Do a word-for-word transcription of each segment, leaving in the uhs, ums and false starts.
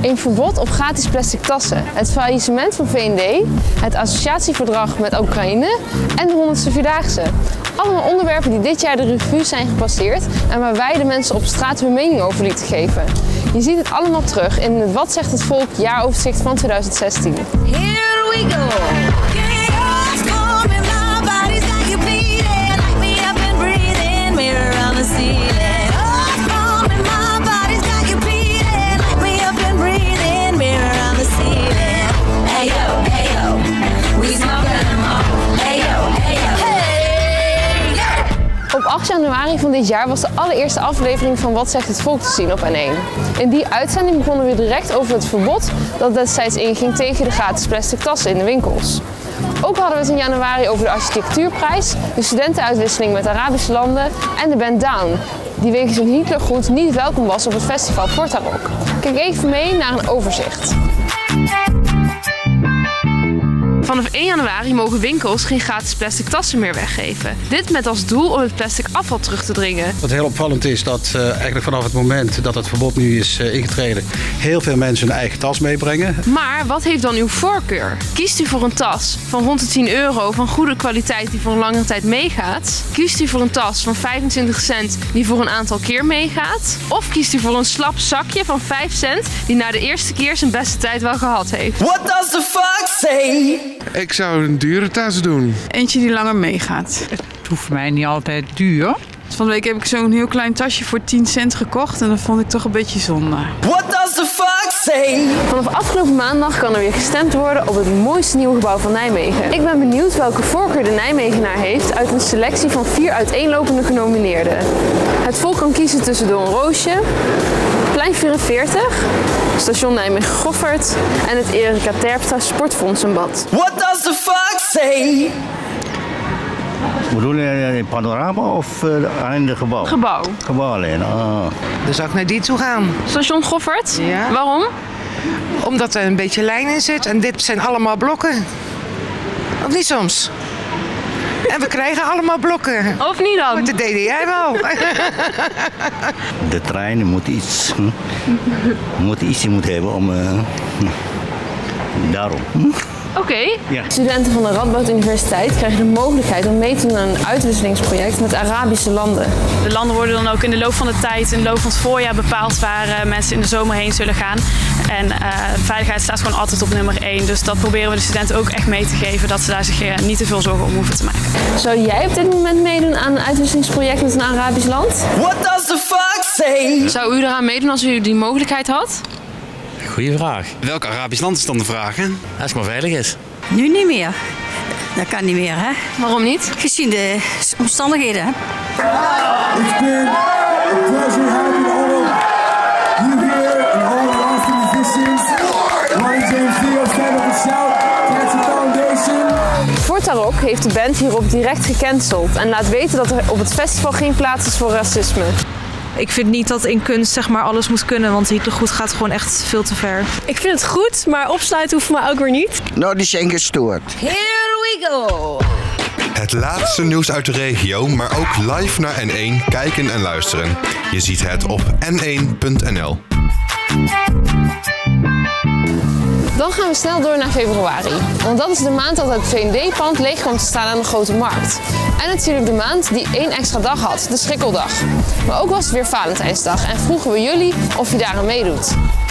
Een verbod op gratis plastic tassen, het faillissement van V en D, het associatieverdrag met Oekraïne en de honderdste Vierdaagse. Allemaal onderwerpen die dit jaar de revue zijn gepasseerd en waar wij de mensen op straat hun mening over lieten geven. Je ziet het allemaal terug in het Wat zegt het volk jaaroverzicht van tweeduizend zestien. Here we go! Op acht januari van dit jaar was de allereerste aflevering van Wat zegt het volk te zien op N één. In die uitzending begonnen we direct over het verbod dat destijds inging tegen de gratis plastic tassen in de winkels. Ook hadden we het in januari over de architectuurprijs, de studentenuitwisseling met Arabische landen en de band Down, die wegens een Hitlergroet niet welkom was op het festival Porta Rock. Kijk even mee naar een overzicht. Vanaf één januari mogen winkels geen gratis plastic tassen meer weggeven. Dit met als doel om het plastic afval terug te dringen. Wat heel opvallend is dat uh, eigenlijk vanaf het moment dat het verbod nu is uh, ingetreden, heel veel mensen hun eigen tas meebrengen. Maar wat heeft dan uw voorkeur? Kiest u voor een tas van rond de tien euro van goede kwaliteit die voor een langere tijd meegaat? Kiest u voor een tas van vijfentwintig cent die voor een aantal keer meegaat? Of kiest u voor een slap zakje van vijf cent die na de eerste keer zijn beste tijd wel gehad heeft? What does the fuck say? Ik zou een dure tas doen. Eentje die langer meegaat. Het hoeft voor mij niet altijd duur. Van de week heb ik zo'n heel klein tasje voor tien cent gekocht en dat vond ik toch een beetje zonde. What does the fuck say? Vanaf afgelopen maandag kan er weer gestemd worden op het mooiste nieuwe gebouw van Nijmegen. Ik ben benieuwd welke voorkeur de Nijmegenaar heeft uit een selectie van vier uiteenlopende genomineerden. Het volk kan kiezen tussen Door een Roosje, Plein vierenveertig, Station Nijmegen-Goffert en het Erika Terpstra Sportfondsenbad. What does the fuck say? Bedoel je panorama of uh, in het gebouw? Gebouw. Gebouw alleen, ah. Dan zou ik naar die toe gaan. Station Goffert? Ja. Waarom? Omdat er een beetje lijn in zit en dit zijn allemaal blokken. Of niet soms? En we krijgen allemaal blokken. Of niet dan? Dat deed jij wel. De trein moet iets, hm? moet iets moeten hebben om, uh, daarom. Hm? Oké. Okay. Ja. Studenten van de Radboud Universiteit krijgen de mogelijkheid om mee te doen aan een uitwisselingsproject met Arabische landen. De landen worden dan ook in de loop van de tijd, in de loop van het voorjaar bepaald waar uh, mensen in de zomer heen zullen gaan. En uh, veiligheid staat gewoon altijd op nummer één. Dus dat proberen we de studenten ook echt mee te geven, dat ze daar zich uh, niet te veel zorgen om hoeven te maken. Zou jij op dit moment meedoen aan een uitwisselingsproject met een Arabisch land? What does the fuck say? Zou u eraan meedoen als u die mogelijkheid had? Goeie vraag. Welk Arabisch land is dan de vraag, hè? Als het maar veilig is. Nu niet meer. Dat kan niet meer, hè? Waarom niet? Gezien de omstandigheden, hè? It's been a pleasure having all of you here and all the last musicians. Ronnie James Dio, stand up and shout. Cancer Foundation. Porta Rock heeft de band hierop direct gecanceld en laat weten dat er op het festival geen plaats is voor racisme. Ik vind niet dat in kunst zeg maar alles moet kunnen, want Hitlergoed gaat gewoon echt veel te ver. Ik vind het goed, maar opsluiten hoeft voor mij ook weer niet. Nou, die zijn gestoord. Here we go! Het laatste nieuws uit de regio, maar ook live naar N één kijken en luisteren. Je ziet het op n één punt n l. Dan gaan we snel door naar februari, want dat is de maand dat het V en D-pand leeg komt te staan aan de Grote Markt. En natuurlijk de maand die één extra dag had, de Schrikkeldag. Maar ook was het weer Valentijnsdag en vroegen we jullie of je daaraan meedoet.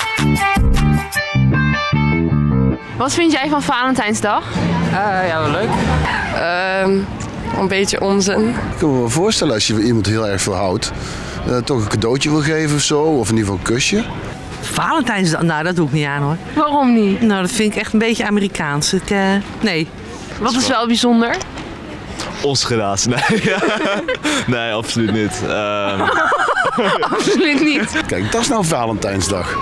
Wat vind jij van Valentijnsdag? Uh, ja, wel leuk. Uh, een beetje onzin. Ik kan me wel voorstellen als je iemand heel erg veel houdt, uh, toch een cadeautje wil geven of zo, of in ieder geval een kusje. Valentijnsdag? Nou, dat doe ik niet aan hoor. Waarom niet? Nou, dat vind ik echt een beetje Amerikaans. Ik, uh, nee. Wat is wel bijzonder? Osgeraas, nee. Nee, absoluut niet. Um... absoluut niet. Kijk, dat is nou Valentijnsdag.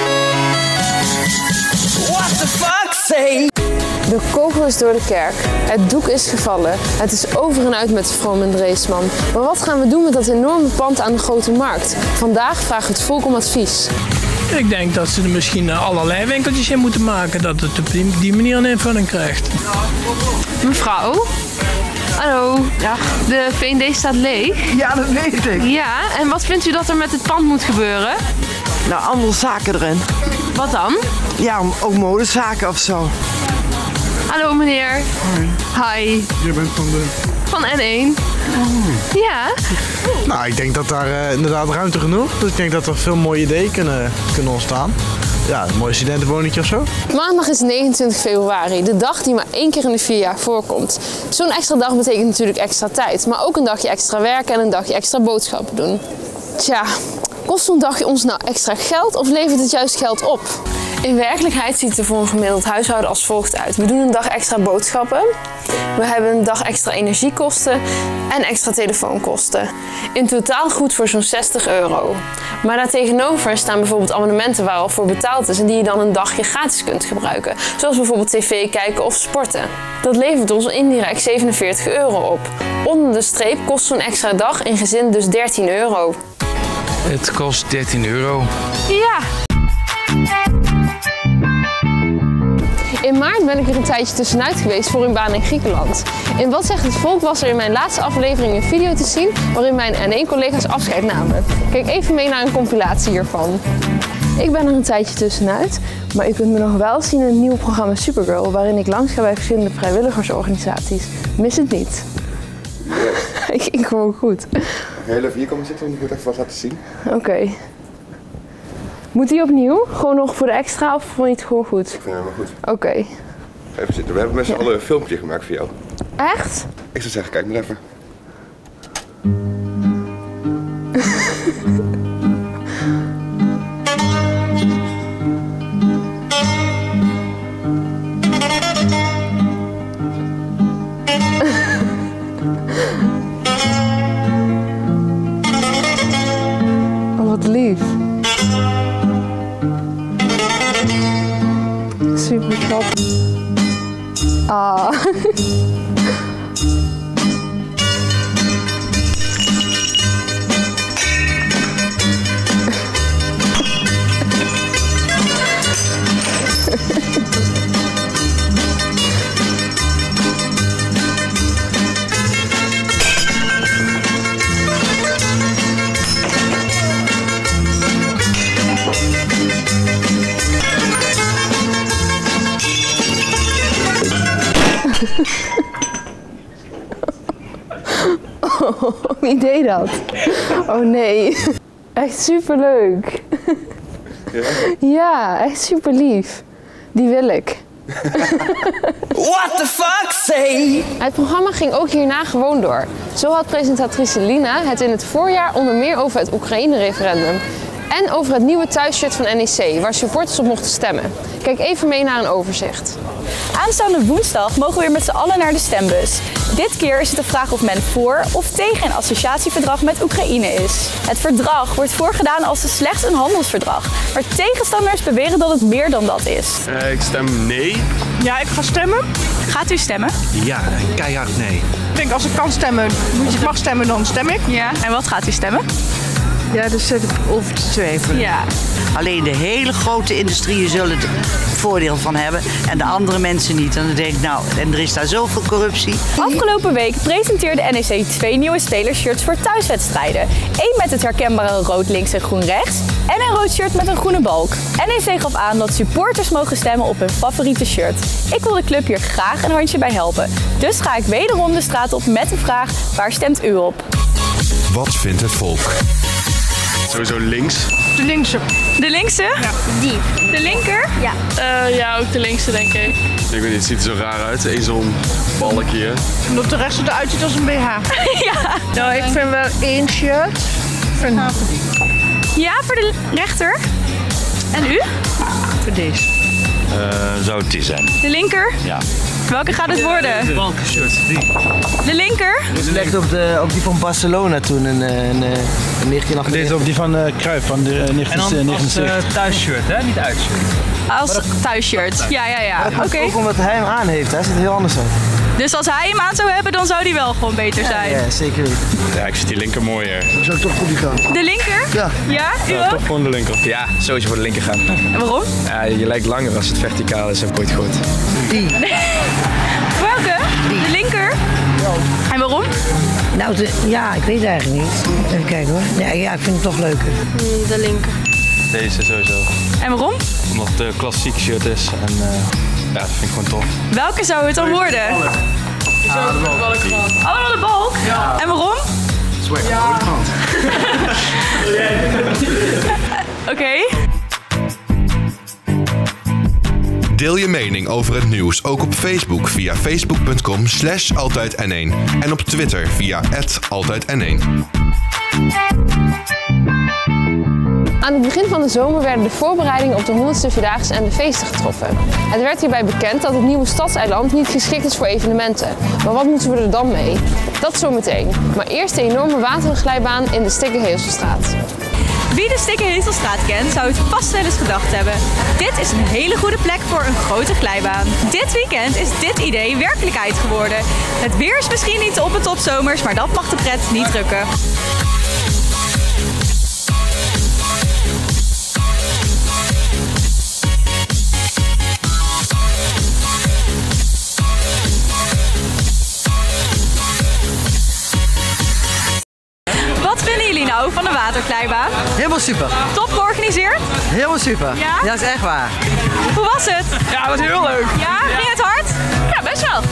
What the fuck say? De kogel is door de kerk. Het doek is gevallen. Het is over en uit met Vroom en Dreesman. Maar wat gaan we doen met dat enorme pand aan de Grote Markt? Vandaag vraagt het volk om advies. Ik denk dat ze er misschien allerlei winkeltjes in moeten maken, dat het op die, die manier een invulling krijgt. Mevrouw? Hallo. Ja. De V en D staat leeg. Ja, dat weet ik. Ja, en wat vindt u dat er met het pand moet gebeuren? Nou, allemaal zaken erin. Wat dan? Ja, ook modezaken of zo. Hallo meneer. Hoi. Hi. Je bent van de... Van N één. Oh. Ja. Nou, ik denk dat daar uh, inderdaad ruimte genoeg. Dus ik denk dat er veel mooie ideeën kunnen, kunnen ontstaan. Ja, een mooi studentenwoningje of zo. Maandag is negenentwintig februari, de dag die maar één keer in de vier jaar voorkomt. Zo'n extra dag betekent natuurlijk extra tijd, maar ook een dagje extra werken en een dagje extra boodschappen doen. Tja, kost zo'n dagje ons nou extra geld of levert het juist geld op? In werkelijkheid ziet het er voor een gemiddeld huishouden als volgt uit. We doen een dag extra boodschappen, we hebben een dag extra energiekosten en extra telefoonkosten. In totaal goed voor zo'n zestig euro. Maar daartegenover staan bijvoorbeeld abonnementen waar al voor betaald is en die je dan een dagje gratis kunt gebruiken. Zoals bijvoorbeeld tv kijken of sporten. Dat levert ons indirect zevenenveertig euro op. Onder de streep kost zo'n extra dag in gezin dus dertien euro. Het kost dertien euro. Ja! In maart ben ik er een tijdje tussenuit geweest voor een baan in Griekenland. In Wat zegt het volk was er in mijn laatste aflevering een video te zien waarin mijn N één collega's afscheid namen. Kijk even mee naar een compilatie hiervan. Ik ben er een tijdje tussenuit, maar u kunt me nog wel zien in het nieuwe programma Supergirl waarin ik langs ga bij verschillende vrijwilligersorganisaties. Mis het niet. Ik ging gewoon goed. Heel even hier komen zitten en ik moet even wat laten zien. Oké. Okay. Moet die opnieuw? Gewoon nog voor de extra of vond je het gewoon goed? Ik vind het helemaal goed. Oké. Okay. Ga even zitten. We hebben met z'n allen een filmpje gemaakt voor jou. Echt? Ik zou zeggen, kijk maar even. Oh, wat lief. Super schattig. Ah. Oh, wie deed dat? Oh nee. Echt super leuk. Ja? Ja, echt super lief. Die wil ik. What the fuck, say? Het programma ging ook hierna gewoon door. Zo had presentatrice Lina het in het voorjaar onder meer over het Oekraïne-referendum. En over het nieuwe thuisshirt van N E C, waar supporters op mochten stemmen. Kijk even mee naar een overzicht. Aanstaande woensdag mogen we weer met z'n allen naar de stembus. Dit keer is het de vraag of men voor of tegen een associatieverdrag met Oekraïne is. Het verdrag wordt voorgedaan als slechts een handelsverdrag. Maar tegenstanders beweren dat het meer dan dat is. Uh, ik stem nee. Ja, ik ga stemmen. Gaat u stemmen? Ja, keihard nee. Ik denk als ik kan stemmen, moet je mag stemmen, dan stem ik. Ja. En wat gaat u stemmen? Ja, dus zet ik over te twijfelen. Ja. Alleen de hele grote industrieën zullen er voordeel van hebben en de andere mensen niet. En dan denk ik, nou, en er is daar zoveel corruptie. Afgelopen week presenteerde N E C twee nieuwe spelershirts voor thuiswedstrijden. Eén met het herkenbare rood links en groen rechts en een rood shirt met een groene balk. N E C gaf aan dat supporters mogen stemmen op hun favoriete shirt. Ik wil de club hier graag een handje bij helpen. Dus ga ik wederom de straat op met de vraag, waar stemt u op? Wat vindt het volk? Sowieso links. De linkse. De linkse? Ja. Die. De linker? Ja. Uh, ja, ook de linkse denk ik. Ik weet niet, het ziet er zo raar uit. Eén zo'n balkje. En op de rechts eruit ziet als een B H. Ja. Nou, ik vind wel één shirt. Vind... Ja, voor de rechter. En u? Voor deze. Uh, zou het die zijn? De linker? Ja. Welke gaat het worden? De balkenshirt, die. De linker? Deze lijkt op, de, op die van Barcelona toen in, in, in negentien achtennegentig. Deze op die van uh, Cruijff van de, uh, negentien negenenzeventig. En dan als uh, thuisshirt, hè? Niet uitshirt. Als thuisshirt, ja, ja, ja. Oké. Okay. Ook omdat hij hem aan heeft, hij ziet er heel anders uit. Dus als hij hem aan zou hebben, dan zou die wel gewoon beter zijn? Ja, ja zeker weten. Ja, ik vind die linker mooier. Dan zou ik toch voor die gaan. De linker? Ja. Ja, u ja, ook? toch gewoon de linker. Ja, sowieso voor de linker gaan. En waarom? Ja, je lijkt langer als het verticaal is en gooit goed. Die. Welke? Die. De linker? Ja. En waarom? Nou, de, ja, ik weet het eigenlijk niet. Even kijken hoor. Ja, ja, ik vind het toch leuker. De linker. Deze sowieso. En waarom? Omdat het een klassiek shirt is en uh, ja, dat vind ik gewoon tof. Welke zou het dan worden? Ja, de balk. Allemaal de balk? Ja. En waarom? Swag. Ja. Oké. Okay. Deel je mening over het nieuws ook op Facebook via facebook punt com slash altijd N één en op Twitter via at altijd N één. Aan het begin van de zomer werden de voorbereidingen op de honderdste Vierdaagse en de feesten getroffen. Het werd hierbij bekend dat het nieuwe stadseiland niet geschikt is voor evenementen. Maar wat moeten we er dan mee? Dat zometeen. Maar eerst de enorme waterglijbaan in de Stikke-Heelselstraat. Wie de Stikke-Heelselstraat kent, zou het vast wel eens gedacht hebben. Dit is een hele goede plek voor een grote glijbaan. Dit weekend is dit idee werkelijkheid geworden. Het weer is misschien niet op en top zomers, maar dat mag de pret niet drukken. Wat vinden jullie nou van de waterglijbaan? Helemaal super. Top georganiseerd? Helemaal super. Ja? Ja, dat is echt waar. Hoe was het? Ja, dat was heel leuk. Ja, ging het hard? Ja, best wel.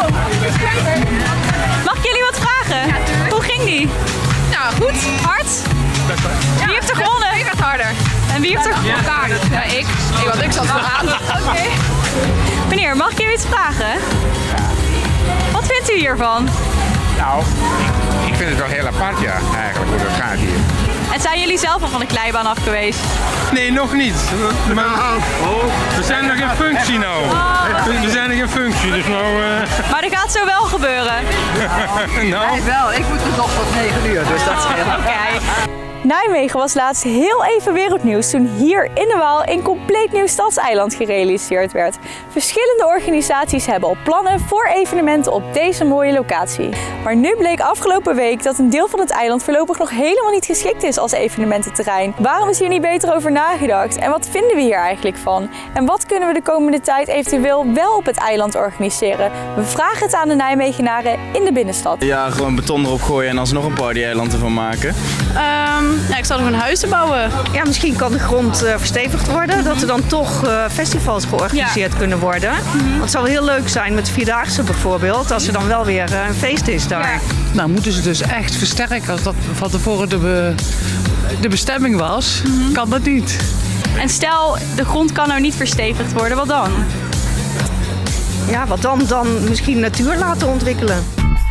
Mag ik jullie wat vragen? Hoe ging die? Nou, goed. Hard? Wie heeft er gewonnen? Ik had harder. En wie heeft er gewonnen? Ja, ik. Ik, want ik zat wel aan. Oké. Okay. Meneer, mag ik jullie iets vragen? Wat vindt u hiervan? Nou, ik vind het wel heel apart, ja, eigenlijk, hoe dat gaat hier. En zijn jullie zelf al van de glijbaan af geweest? Nee, nog niet. Maar, we zijn nog in functie nou. Oh. We zijn nog in functie, dus nou... Uh... Maar dat gaat zo wel gebeuren? nou. Nee, wel. Ik moet er nog tot negen uur, dus dat is heel... Oké. Okay. Nijmegen was laatst heel even wereldnieuws toen hier in de Waal een compleet nieuw stadseiland gerealiseerd werd. Verschillende organisaties hebben al plannen voor evenementen op deze mooie locatie. Maar nu bleek afgelopen week dat een deel van het eiland voorlopig nog helemaal niet geschikt is als evenemententerrein. Waarom is hier niet beter over nagedacht? En wat vinden we hier eigenlijk van? En wat kunnen we de komende tijd eventueel wel op het eiland organiseren? We vragen het aan de Nijmegenaren in de binnenstad. Ja, gewoon beton erop gooien en alsnog een party-eiland ervan maken. Um... Ja, ik zal er een huis te bouwen. Ja, misschien kan de grond uh, verstevigd worden, mm-hmm. dat er dan toch uh, festivals georganiseerd ja. kunnen worden. Mm-hmm. Want het zou heel leuk zijn met de Vierdaagse bijvoorbeeld, als er dan wel weer uh, een feest is daar. Ja. Nou, moeten ze dus echt versterken als dat van tevoren de, be, de bestemming was, mm-hmm. kan dat niet. En stel, de grond kan nou niet verstevigd worden, wat dan? Ja, wat dan? Dan misschien natuur laten ontwikkelen.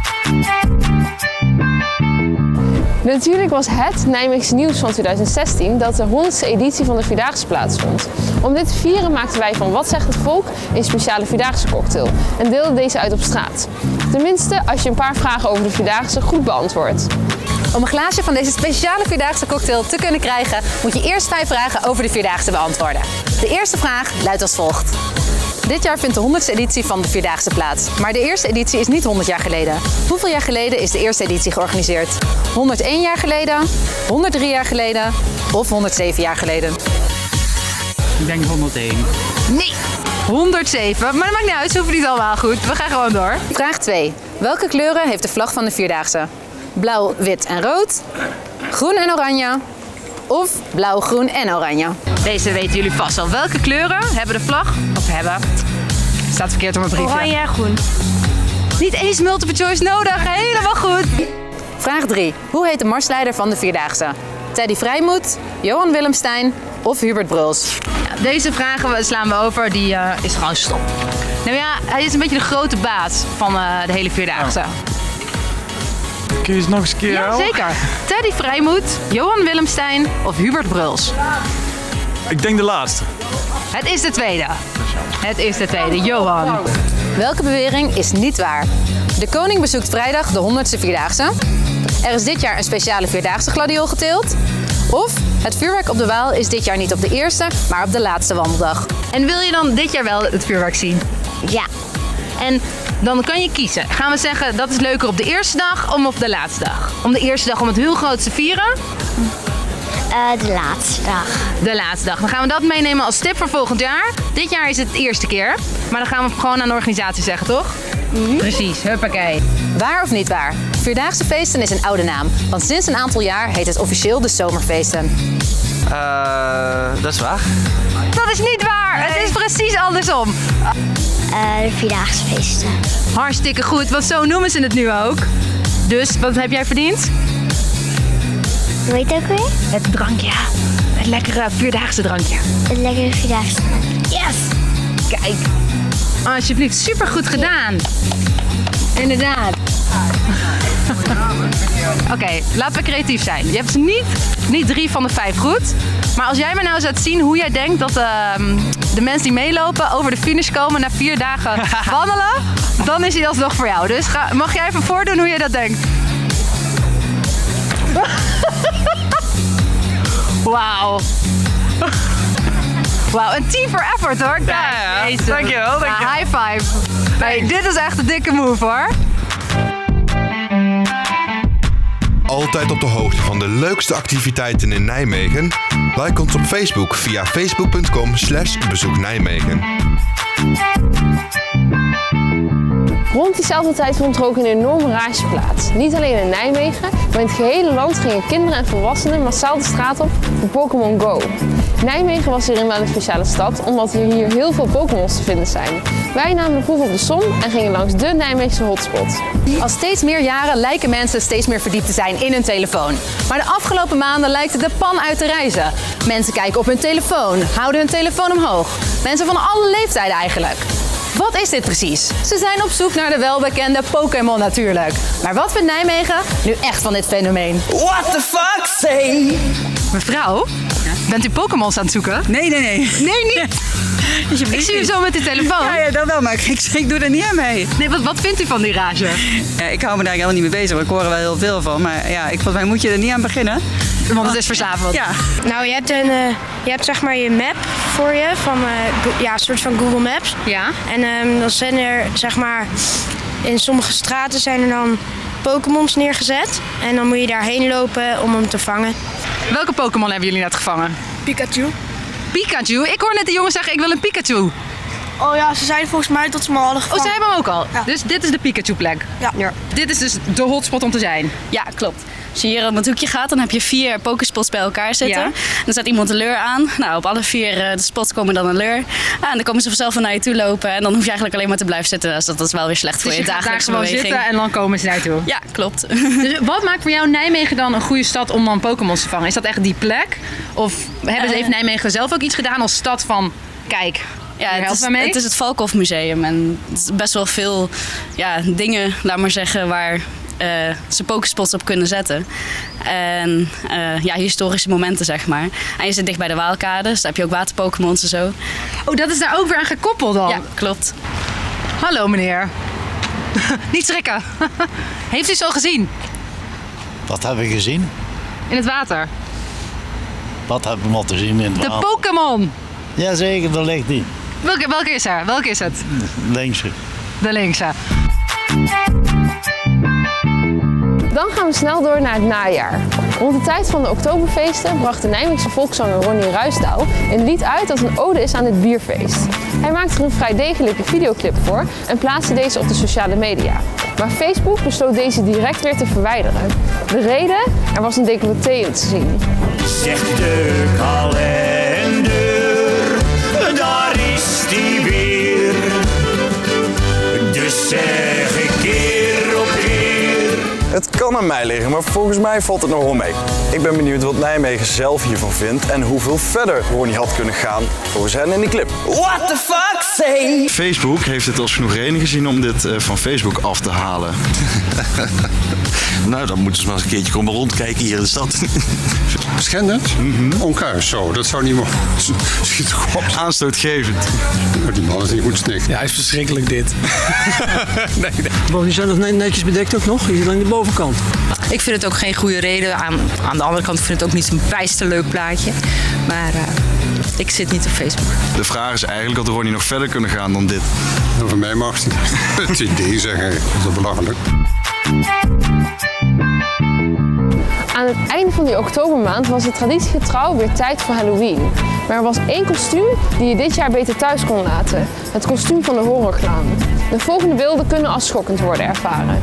Natuurlijk was het Nijmeegse nieuws van twintig zestien dat de honderdste editie van de Vierdaagse plaatsvond. Om dit te vieren maakten wij van Wat zegt het volk een speciale Vierdaagse cocktail en deelden deze uit op straat. Tenminste, als je een paar vragen over de Vierdaagse goed beantwoordt. Om een glaasje van deze speciale Vierdaagse cocktail te kunnen krijgen, moet je eerst vijf vragen over de Vierdaagse beantwoorden. De eerste vraag luidt als volgt. Dit jaar vindt de honderdste editie van de Vierdaagse plaats. Maar de eerste editie is niet honderd jaar geleden. Hoeveel jaar geleden is de eerste editie georganiseerd? honderdéén jaar geleden, honderddrie jaar geleden of honderdzeven jaar geleden? Ik denk honderdéén. Nee, honderdzeven. Maar dat maakt niet uit, ze hoeven niet allemaal goed. We gaan gewoon door. Vraag twee. Welke kleuren heeft de vlag van de Vierdaagse? Blauw, wit en rood, groen en oranje of blauw, groen en oranje? Deze weten jullie vast wel. Welke kleuren hebben de vlag, of hebben, staat verkeerd op mijn briefje. Oranje en groen. Niet eens multiple choice nodig, helemaal goed. Vraag drie. Hoe heet de marsleider van de Vierdaagse? Teddy Vrijmoed, Johan Willemstein of Hubert Bruls? Ja, deze vragen slaan we over, die uh, is gewoon stom. Nou ja, hij is een beetje de grote baas van uh, de hele Vierdaagse. Kun je eens nog eens een keer Ja, houden? zeker. Teddy Vrijmoed, Johan Willemstein of Hubert Bruls? Ik denk de laatste. Het is de tweede. Het is de tweede, Johan. Welke bewering is niet waar? De koning bezoekt vrijdag de honderdste Vierdaagse. Er is dit jaar een speciale Vierdaagse gladiool geteeld. Of het vuurwerk op de Waal is dit jaar niet op de eerste, maar op de laatste wandeldag. En wil je dan dit jaar wel het vuurwerk zien? Ja. En dan kan je kiezen. Gaan we zeggen dat is leuker op de eerste dag of op de laatste dag? Om de eerste dag om het heel groot te vieren? Uh, de laatste dag. De laatste dag. Dan gaan we dat meenemen als tip voor volgend jaar. Dit jaar is het de eerste keer. Maar dan gaan we gewoon aan de organisatie zeggen, toch? Mm-hmm. Precies, huppakee. Waar of niet waar? Vierdaagse feesten is een oude naam. Want sinds een aantal jaar heet het officieel de zomerfeesten. Uh, dat is waar. Dat is niet waar! Nee. Het is precies andersom. Uh, de Vierdaagse feesten. Hartstikke goed, want zo noemen ze het nu ook. Dus, wat heb jij verdiend? Hoe heet het ook weer? Het drankje. Het lekkere Vierdaagse drankje. Het lekkere Vierdaagse drankje. Yes! Kijk. Alsjeblieft, super goed gedaan. Inderdaad. Oké, okay, laten we creatief zijn. Je hebt niet, niet drie van de vijf goed. Maar als jij me nou zou zien hoe jij denkt dat uh, de mensen die meelopen over de finish komen na vier dagen wandelen, dan is hij alsnog voor jou. Dus ga, mag jij even voordoen hoe je dat denkt? Wauw. Wauw, een team for effort hoor. Kijk, ja, ja. Dankjewel, dankjewel. Ja, high five. Hey, dit is echt een dikke move hoor. Altijd op de hoogte van de leukste activiteiten in Nijmegen? Like ons op Facebook via facebook punt com slash bezoek Nijmegen. Rond diezelfde tijd vond er ook een enorme rage plaats. Niet alleen in Nijmegen, maar in het gehele land gingen kinderen en volwassenen massaal de straat op voor Pokémon Go. Nijmegen was hierin wel een speciale stad, omdat er hier heel veel Pokémons te vinden zijn. Wij namen de proef op de som en gingen langs de Nijmeegse hotspot. Al steeds meer jaren lijken mensen steeds meer verdiept te zijn in hun telefoon. Maar de afgelopen maanden lijkt het de pan uit te reizen. Mensen kijken op hun telefoon, houden hun telefoon omhoog. Mensen van alle leeftijden eigenlijk. Wat is dit precies? Ze zijn op zoek naar de welbekende Pokémon natuurlijk. Maar wat vindt Nijmegen nu echt van dit fenomeen? What the fuck, say? Mevrouw, ja? Bent u Pokémons aan het zoeken? Nee, nee, nee. Nee, niet? Ik zie u zo met uw telefoon. Ja, ja, dat wel, maar ik, ik doe er niet aan mee. Nee, wat, wat vindt u van die rage? Ja, ik hou me daar helemaal niet mee bezig, want ik hoor er wel heel veel van. Maar ja, ik, volgens mij moet je er niet aan beginnen. Want het is verslavend. Ja. Nou, je hebt, een, uh, je hebt zeg maar je map voor je, van uh, ja, een soort van Google Maps. Ja. En um, dan zijn er, zeg maar, in sommige straten zijn er dan Pokémons neergezet. En dan moet je daarheen lopen om hem te vangen. Welke Pokémon hebben jullie net gevangen? Pikachu. Pikachu? Ik hoor net de jongens zeggen, ik wil een Pikachu. Oh ja, ze zeiden volgens mij dat ze hem al hadden gevangen. Oh, ze hebben hem ook al? Ja. Dus dit is de Pikachu-plek? Ja. ja. Dit is dus de hotspot om te zijn? Ja, klopt. Als je hier op het hoekje gaat, dan heb je vier Pokéspots bij elkaar zitten. Ja. Dan zet iemand een lure aan. Nou, op alle vier de spots komen dan een lure. Ah, en dan komen ze vanzelf naar je toe lopen. En dan hoef je eigenlijk alleen maar te blijven zitten. Dus dat is wel weer slecht dus voor je, je dagelijkse beweging. Dus je gaat daar gewoon zitten en dan komen ze naartoe? Ja, klopt. Dus wat maakt voor jou Nijmegen dan een goede stad om dan Pokémons te vangen? Is dat echt die plek? Of hebben ze even Nijmegen zelf ook iets gedaan als stad van, kijk... Ja, het is, het is het Valkhof Museum en het is best wel veel ja, dingen, laat maar zeggen, waar uh, ze Pokéspots op kunnen zetten. En uh, ja, historische momenten, zeg maar. En je zit dicht bij de Waalkade, dus daar heb je ook waterpokémons en zo. Oh, dat is daar ook weer aan gekoppeld dan? Ja, klopt. Hallo meneer. Niet schrikken. Heeft u het al gezien? Wat hebben we gezien? In het water. Wat hebben we al te zien in het de water? De Pokémon! Jazeker, dat ligt die. Welke, welke is er? Welke is het? De linkse. De linkse. Dan gaan we snel door naar het najaar. Rond de tijd van de Oktoberfeesten bracht de Nijmeegse volkszanger Ronnie Ruisdael een lied uit dat een ode is aan dit bierfeest. Hij maakte er een vrij degelijke videoclip voor en plaatste deze op de sociale media. Maar Facebook besloot deze direct weer te verwijderen. De reden? Er was een decolleté in te zien. Zegt de kalender, daar is die weer. Dus zeg ik keer op keer. Het kan aan mij liggen, maar volgens mij valt het nog wel mee. Ik ben benieuwd wat Nijmegen zelf hiervan vindt en hoeveel verder Ronnie had kunnen gaan volgens hen in die clip. What the fuck, say? Facebook heeft het als genoeg reden gezien om dit uh, van Facebook af te halen. Nou, dan moeten ze maar eens een keertje komen rondkijken hier in de stad. Schendend? Mm-hmm. Onkuis, zo, dat zou niet mogen. Schiet op. Aanstootgevend. Nou, die man is niet goed snik. Ja, hij is verschrikkelijk dit. nee, nee. Bon, die zijn nog netjes bedekt ook nog, hier aan de bovenkant. Ik vind het ook geen goede reden. Aan, aan de andere kant vind ik het ook niet een bijster leuk plaatje. Maar uh, ik zit niet op Facebook. De vraag is eigenlijk of Ronnie nog verder kunnen gaan dan dit. Nou, voor mij mag het. Het idee zeggen, dat is belachelijk. Aan het einde van die oktobermaand was het traditiegetrouw weer tijd voor Halloween. Maar er was één kostuum die je dit jaar beter thuis kon laten. Het kostuum van de horrorclown. De volgende beelden kunnen als schokkend worden ervaren.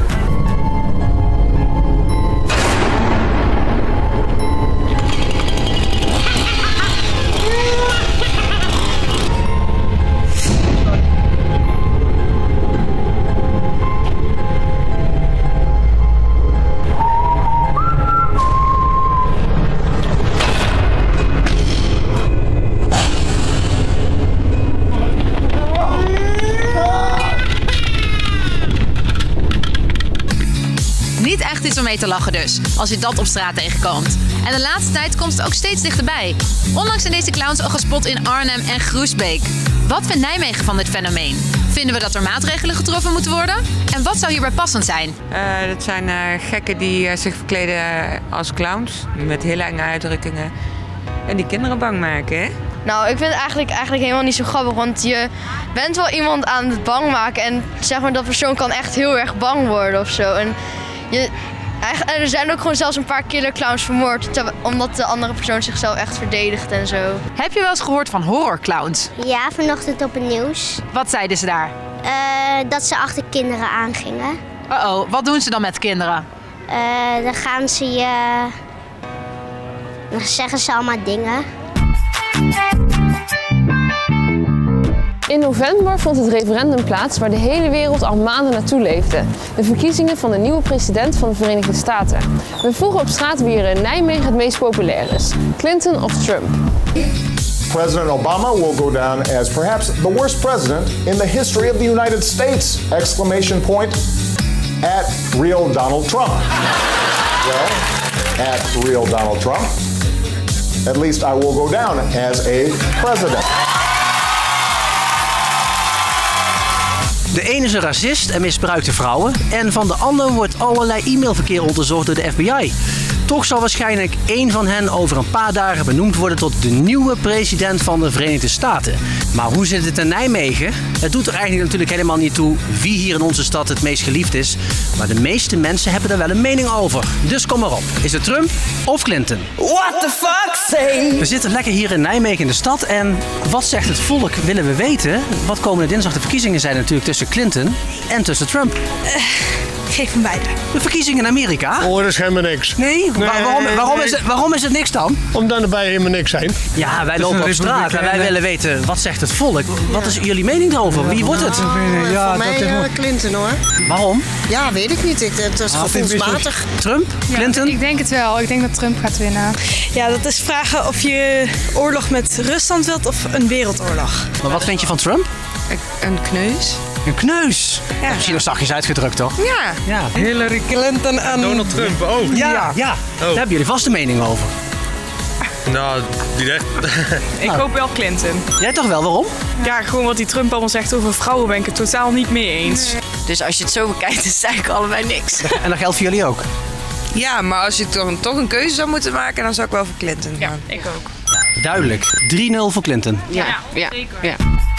mee te lachen dus, als je dat op straat tegenkomt. En de laatste tijd komt het ook steeds dichterbij. Onlangs zijn deze clowns al gespot in Arnhem en Groesbeek. Wat vindt Nijmegen van dit fenomeen? Vinden we dat er maatregelen getroffen moeten worden? En wat zou hierbij passend zijn? Uh, dat zijn uh, gekken die uh, zich verkleden als clowns. Met hele enge uitdrukkingen. En die kinderen bang maken, hè? Nou, ik vind het eigenlijk, eigenlijk helemaal niet zo grappig. Want je bent wel iemand aan het bang maken. En zeg maar, dat persoon kan echt heel erg bang worden of zo. En je, en er zijn ook gewoon zelfs een paar killerclowns vermoord. Omdat de andere persoon zichzelf echt verdedigt en zo. Heb je wel eens gehoord van horrorclowns? Ja, vanochtend op het nieuws. Wat zeiden ze daar? Uh, dat ze achter kinderen aangingen. Uh-oh, wat doen ze dan met kinderen? Uh, dan gaan ze je... Dan zeggen ze allemaal dingen. In november vond het referendum plaats waar de hele wereld al maanden naartoe leefde. De verkiezingen van de nieuwe president van de Verenigde Staten. We vroegen op straat wie er in Nijmegen het meest populair is. Clinton of Trump? President Obama will go down as perhaps the worst president in the history of the United States! Exclamation point at real Donald Trump. Well, at real Donald Trump. At least I will go down as a president. De ene is een racist en misbruikt de vrouwen. En van de ander wordt allerlei e-mailverkeer onderzocht door de F B I. Toch zal waarschijnlijk één van hen over een paar dagen benoemd worden tot de nieuwe president van de Verenigde Staten. Maar hoe zit het in Nijmegen? Het doet er eigenlijk natuurlijk helemaal niet toe wie hier in onze stad het meest geliefd is. Maar de meeste mensen hebben er wel een mening over. Dus kom maar op. Is het Trump of Clinton? What the fuck, say? We zitten lekker hier in Nijmegen in de stad. En wat zegt het volk willen we weten? Wat komende dinsdag de verkiezingen zijn natuurlijk tussen Clinton en tussen Trump. Uh, geef hem beide. De verkiezingen in Amerika? Oh, dat is helemaal niks. Nee? Nee, Waar, waarom, nee, waarom, nee. Is het, waarom is het niks dan? Omdat er bij helemaal niks zijn. Ja, wij Het is lopen een op straat en wij republiek, willen weten, wat zegt het volk? Wat is jullie mening daarover? Wie wordt het? Ja, voor mij uh, Clinton hoor. Waarom? Ja, weet ik niet. Ik, het is gevoelsmatig. Trump? Clinton? Ja, ik denk het wel. Ik denk dat Trump gaat winnen. Ja, dat is vragen of je oorlog met Rusland wilt of een wereldoorlog. Maar wat vind je van Trump? Een kneus. Een kneus? Ja. Misschien nog zachtjes uitgedrukt, toch? Ja. Ja. Hillary Clinton en... Donald Trump, oh. Ja, ja. ja. Oh. Daar hebben jullie vast een mening over. Nou, die echt. Ik hoop wel Clinton. Jij toch wel, waarom? Ja, gewoon wat die Trump allemaal zegt over vrouwen ben ik het totaal niet mee eens. Dus als je het zo bekijkt, is het eigenlijk allebei niks. En dat geldt voor jullie ook? Ja, maar als je toch, toch een keuze zou moeten maken, dan zou ik wel voor Clinton gaan. Ja, ik ook. Ja, duidelijk. drie nul voor Clinton. Ja, ja, ja, zeker. ja.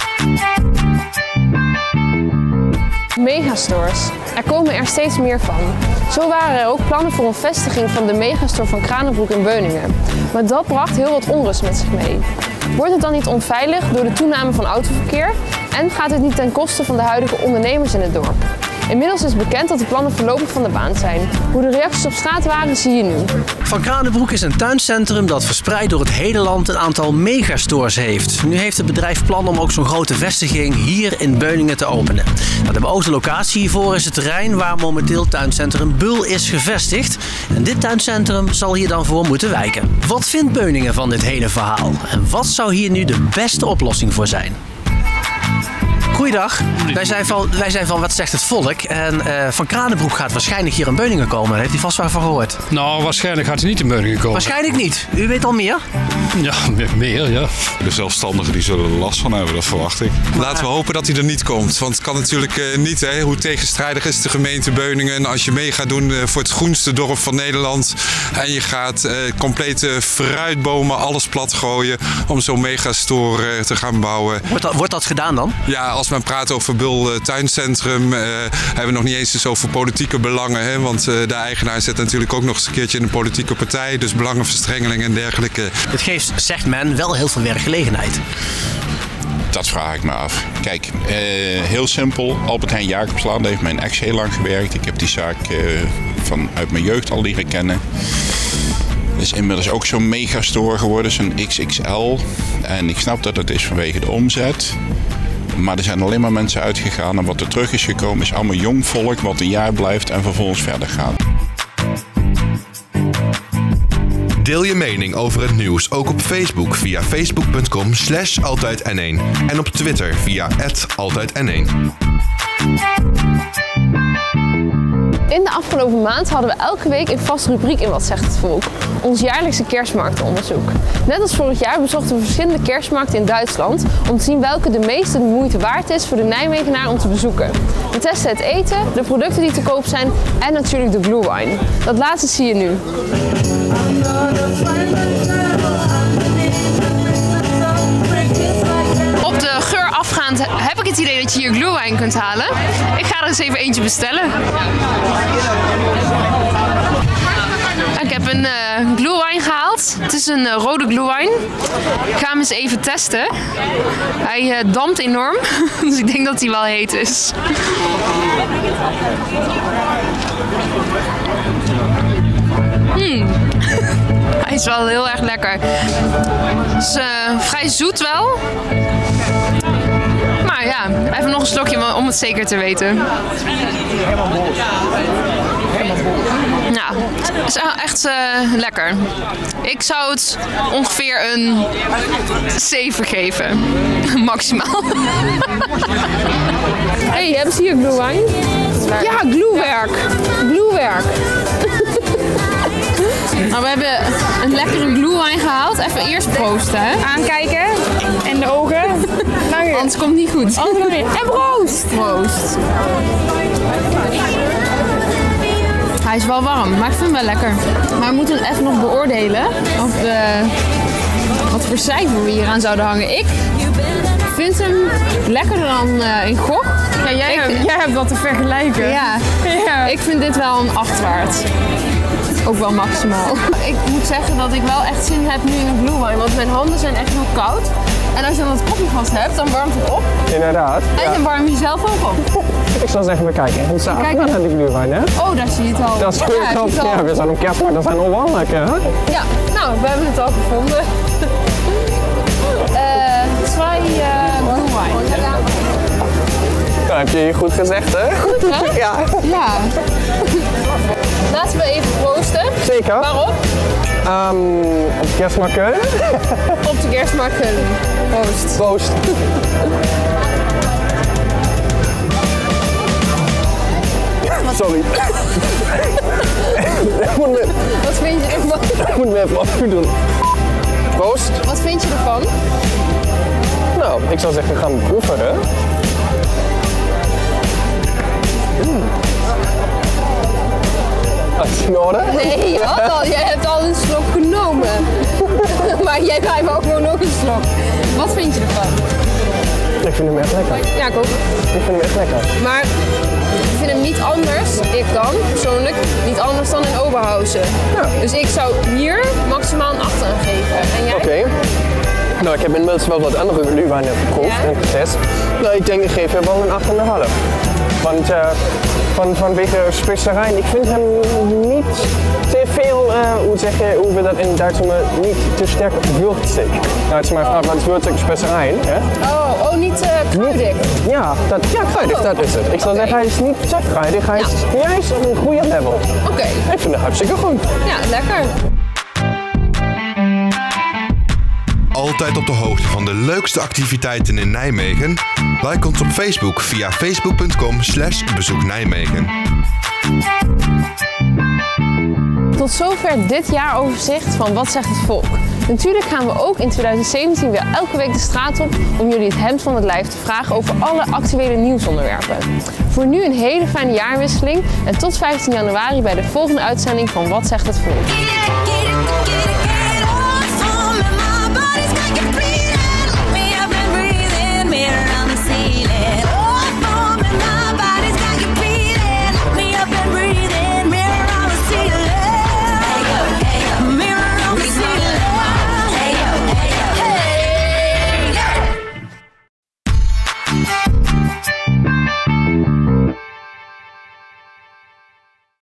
Megastores. Er komen er steeds meer van. Zo waren er ook plannen voor een vestiging van de megastore van Kranenbroek in Beuningen. Maar dat bracht heel wat onrust met zich mee. Wordt het dan niet onveilig door de toename van autoverkeer? En gaat het niet ten koste van de huidige ondernemers in het dorp? Inmiddels is bekend dat de plannen voorlopig van de baan zijn. Hoe de reacties op straat waren, zie je nu. Van Kranenbroek is een tuincentrum dat verspreid door het hele land een aantal megastores heeft. Nu heeft het bedrijf plan om ook zo'n grote vestiging hier in Beuningen te openen. Nou, de beoogde locatie hiervoor is het terrein waar momenteel tuincentrum Bul is gevestigd. En dit tuincentrum zal hier dan voor moeten wijken. Wat vindt Beuningen van dit hele verhaal? En wat zou hier nu de beste oplossing voor zijn? Goeiedag, wij zijn, van, wij zijn van Wat Zegt Het Volk en uh, Van Kranenbroek gaat waarschijnlijk hier in Beuningen komen. Daar heeft u vast wel van gehoord. Nou, waarschijnlijk gaat hij niet in Beuningen komen. Waarschijnlijk niet. U weet al meer? Ja, meer, ja. De zelfstandigen die zullen er last van hebben, dat verwacht ik. Laten we hopen dat hij er niet komt. Want het kan natuurlijk uh, niet, hè. Hoe tegenstrijdig is de gemeente Beuningen als je mee gaat doen uh, voor het groenste dorp van Nederland. En je gaat uh, complete fruitbomen, alles plat gooien om zo'n megastore uh, te gaan bouwen. Wordt dat, wordt dat gedaan dan? Ja, als men praat over Bul uh, Tuincentrum, uh, hebben we nog niet eens eens over politieke belangen. Hè? Want uh, de eigenaar zit natuurlijk ook nog eens een keertje in een politieke partij. Dus belangenverstrengeling en dergelijke. Het geeft, zegt men, wel heel veel werkgelegenheid. Dat vraag ik me af. Kijk, uh, heel simpel. Albert Heijn Jacobslaan, daar heeft mijn ex heel lang gewerkt. Ik heb die zaak uh, vanuit mijn jeugd al leren kennen. Het is inmiddels ook zo'n megastore geworden, zo'n X X L. En ik snap dat het is vanwege de omzet. Maar er zijn alleen maar mensen uitgegaan en wat er terug is gekomen is allemaal jong volk wat een jaar blijft en vervolgens verder gaat. Deel je mening over het nieuws ook op Facebook via facebook punt com slash altijd N één en op Twitter via at altijd N één. In de afgelopen maand hadden we elke week een vaste rubriek in Wat zegt het volk? Ons jaarlijkse kerstmarktenonderzoek. Net als vorig jaar bezochten we verschillende kerstmarkten in Duitsland om te zien welke de meeste de moeite waard is voor de Nijmegenaar om te bezoeken. We testen het eten, de producten die te koop zijn en natuurlijk de glühwein. Dat laatste zie je nu. Op de geur afgaand heb ik het idee dat je hier glühwein kunt halen. Ik ga er eens even eentje bestellen. Ik heb een uh, glühwein gehaald. Het is een uh, rode glühwein. Ik ga hem eens even testen. Hij uh, dampt enorm, dus ik denk dat hij wel heet is. Hmm. Hij is wel heel erg lekker. Het is uh, vrij zoet wel. Maar ja, even nog een slokje om het zeker te weten. Nou, het is echt uh, lekker. Ik zou het ongeveer een zeven geven. Maximaal. Hey, hebben ze hier glühwein? Ja, glühwerk. Glühwerk. Nou, we hebben een lekkere glühwein gehaald. Even eerst proosten, hè? Aankijken en de ogen. Anders komt het niet goed. En proost! Proost. Hij is wel warm, maar ik vind hem wel lekker. Maar we moeten even nog beoordelen of de, wat voor cijfer we hier aan zouden hangen. Ik vind hem lekkerder dan uh, in Gogh. Ja, jij, ik, hebt, jij hebt wat te vergelijken. Ja, ja, ik vind dit wel een acht waard. Ook wel maximaal. Ik moet zeggen dat ik wel echt zin heb nu in een glühwein, want mijn handen zijn echt nog koud. En als je dan het kopjevast hebt, dan warmt het op. Inderdaad. En ja. Dan warm je jezelf ook op. Ik zal eens even bekijken. Hoe staat het naar die glühwein, hè? Oh, daar zie je het al. Dat is goed. Ja, al... ja, we zijn op kerstmarkt, dat zijn al wel lekker, hè? Ja, nou, we hebben het al gevonden. uh, twee uh, glühwein. Dat heb je hier goed gezegd, hè? Goed, hè? Ja. Ja. Laten we even proosten. Zeker. Waarop? Um, op de kerstmarkt Keulen. Op de kerstmarkt Keulen. Proost. Proost. Sorry. Wat vind je ervan? Ik moet me even afdoen doen. Proost. Wat vind je ervan? Nou, ik zou zeggen, we gaan proeven, hè? Mm. Dat is in orde? Nee, je had al, jij hebt al een slok genomen. Maar jij krijgt ook gewoon nog een slok. Wat vind je ervan? Ik vind hem echt lekker. Ja, ik ook. Ik vind hem echt lekker. Maar ik vind hem niet anders, ik dan persoonlijk, niet anders dan in Oberhausen. Ja. Dus ik zou hier maximaal een acht aan geven. En jij? Oké. Okay. Nou, ik heb inmiddels wel wat andere glühweinen geproefd ja? en getest. Nou, ik denk ik geef hem wel een acht komma vijf. Want uh, van, vanwege specerijen, ik vind hem niet te veel, uh, hoe, zeg je, hoe we dat in Duits noemen, niet te sterk würzig. Nou, als je mij vraagt wat is würzig specerijen, hè? Oh, oh, niet uh, kruidig? Ja, dat, ja, kruidig, okay. Dat is het. Ik zou okay. zeggen, hij is niet te kruidig, hij is ja. juist op een goede level. Oké. Okay. Ik vind het hartstikke goed. Ja, lekker. Altijd op de hoogte van de leukste activiteiten in Nijmegen? Like ons op Facebook via facebook punt com slash bezoek Nijmegen. Tot zover dit jaaroverzicht van Wat zegt het volk. Natuurlijk gaan we ook in twintig zeventien weer elke week de straat op om jullie het hemd van het lijf te vragen over alle actuele nieuwsonderwerpen. Voor nu een hele fijne jaarwisseling en tot vijftien januari bij de volgende uitzending van Wat zegt het volk.